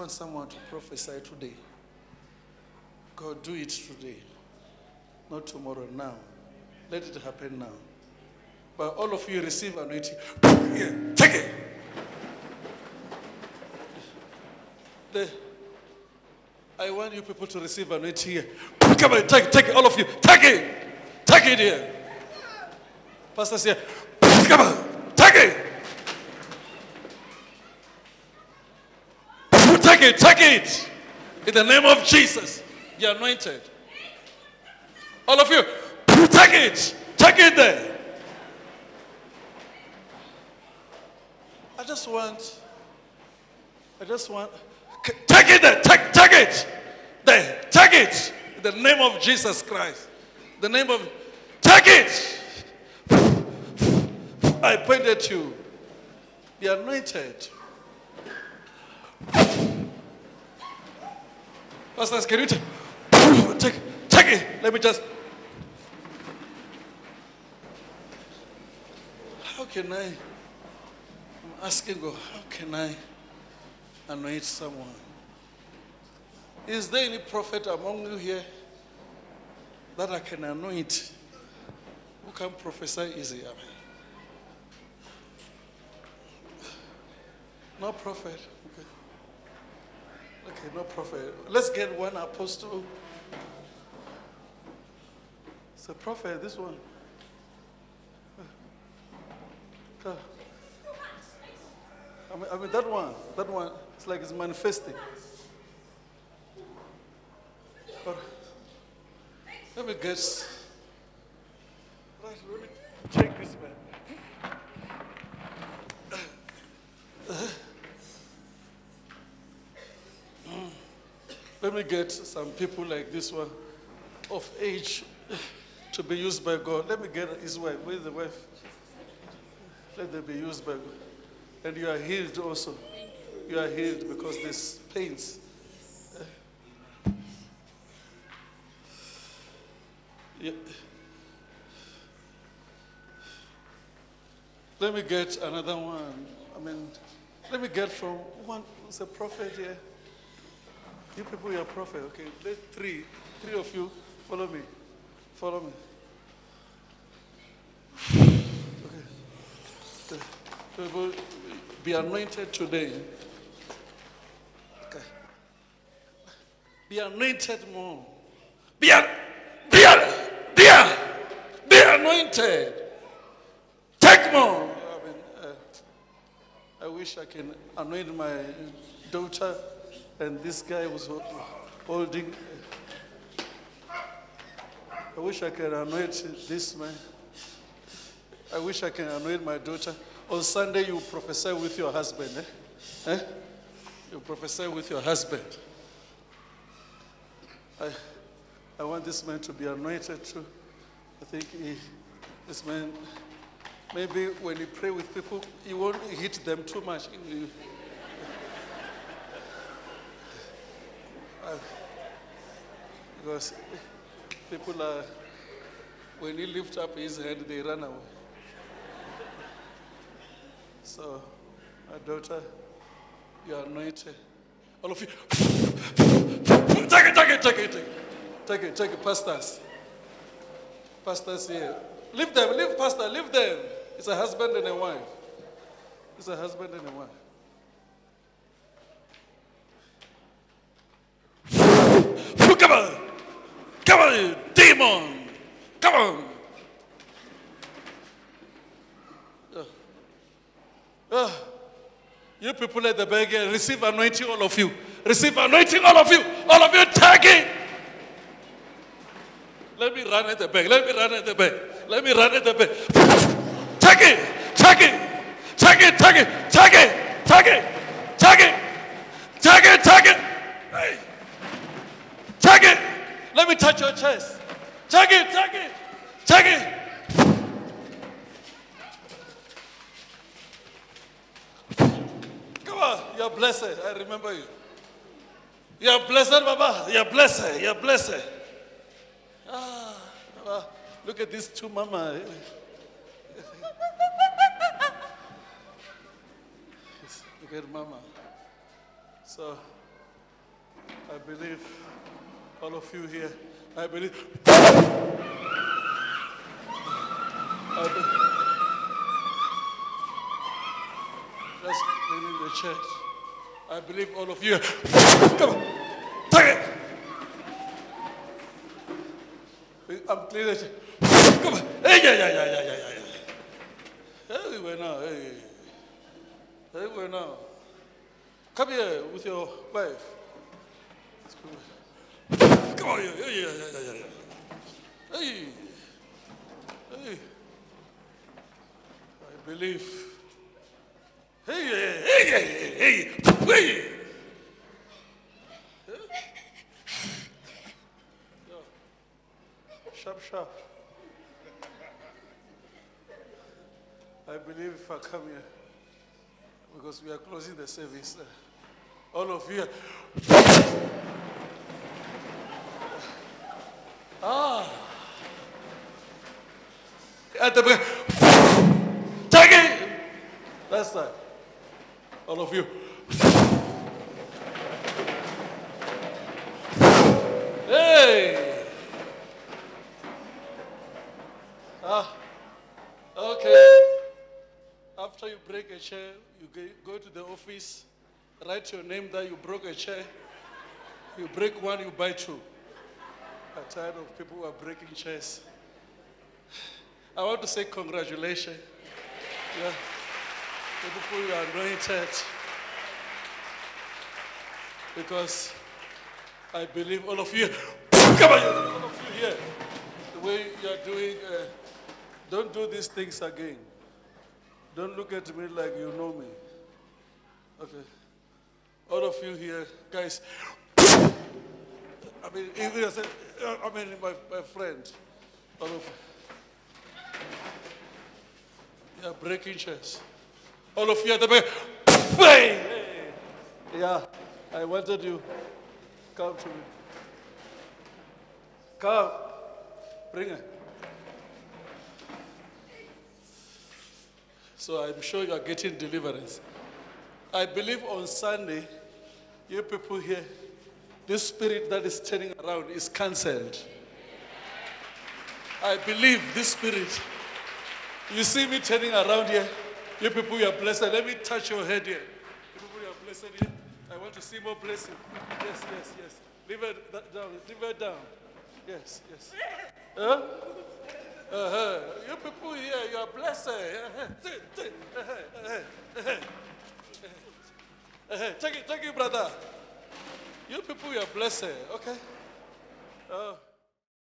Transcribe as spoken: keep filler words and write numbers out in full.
want someone to prophesy today. God, do it today. Not tomorrow, now. Let it happen now. But all of you receive anointing. Here, take it. The, I want you people to receive anointing here. Come on, take it, take it, all of you. Take it. Take it here. Pastor's here. Come on, take it. Take it, take it. In the name of Jesus, you're anointed. All of you, take it. Take it there. I just want, I just want, take it there. Take, take it. There. Take it. In the name of Jesus Christ. The name of, take it. I point at you. Be anointed. Pastors, can you take, take, take it? Let me just. How can I? I'm asking God, how can I anoint someone? Is there any prophet among you here that I can anoint? Who can prophesy easy? I mean, no prophet. Okay. Okay, no prophet. Let's get one apostle. It's a prophet, this one. Uh, I mean, I mean, that one, that one, it's like it's manifesting. But let me guess. Right, let me check this man. Uh, Let me get some people like this one of age to be used by God. Let me get his wife. Where's the wife? Let them be used by God. And you are healed also. You are healed because there's pains. Yeah. Let me get another one. I mean, let me get from one who's a prophet here. You people, you're a prophet, okay? Let three, three of you follow me. Follow me. Okay. People, be anointed today. Okay. Be anointed more. Be, an, be, an, be, an, be anointed. Take more. I mean, uh, I wish I can anoint my daughter. And this guy was holding. I wish I can anoint this man. I wish I can anoint my daughter. On Sunday, you prophesy with your husband. Eh? Eh? You prophesy with your husband. I, I want this man to be anointed too. I think he, this man, maybe when he pray with people, he won't hit them too much. He, Because people are, when he lifts up his hand, they run away. So, my daughter, you are anointed. All of you, take it, take it, take it, take it. Take it, take it, pastors. Pastors here. Leave them, leave pastor, leave them. It's a husband and a wife. It's a husband and a wife. Come on! Come on, you demon! Come on! Uh, uh, you people at the back here, receive anointing, all of you. Receive anointing, all of you. All of you, take it! Let me run at the back. Let me run at the back. Let me run at the back. Take it! Take it! Take it! Take it! Take it! Take it! Take it! Take it! Take it! Hey! Take it. Let me touch your chest. Take it, take it, take it. Come on, you're blessed. I remember you. You're blessed, Baba. You're blessed. You're blessed. Ah, ah, look at these two mama. Look at mama. So, I believe all of you here, I believe, I believe just cleaning the church. I believe all of you, come on, take it. I'm cleaning the church. Come on, hey, yeah, yeah, yeah, yeah, yeah, yeah. Everywhere now, hey, everywhere now. Come here with your wife. Come on, yeah, yeah, yeah, yeah, yeah, yeah. Hey, hey. I believe. Hey, hey, hey, hey, hey, hey. Yeah. Sharp, sharp. I believe if I come here, because we are closing the service, uh, all of you. Ah. At the back. Take it. That's that. All of you. Hey. Ah. Okay. After you break a chair, you go to the office, write your name there, you broke a chair. You break one, you buy two. I'm tired of people who are breaking chairs. I want to say congratulations. Yeah. The people who are anointed. Because I believe all of you, come on, all of you here, the way you are doing, uh, don't do these things again. Don't look at me like you know me. Okay. All of you here, guys. I mean, even I said, I mean, my, my friend. All of you. You are breaking chairs. All of you at the back. Hey! Yeah, I wanted you. Come to me. Come. Bring her. So I'm sure you are getting deliverance. I believe on Sunday, you people here, this spirit that is turning around is cancelled. I believe this spirit. You see me turning around here, you people, you are blessed. Let me touch your head here. You people, you are blessed here. I want to see more blessing. Yes, yes, yes. Leave it down. Leave it down. Yes, yes. Huh? Uh-huh. You people here, you are blessed. Uh-huh. Uh-huh. Take it, take it, brother. You people, you are blessed. Okay? Uh,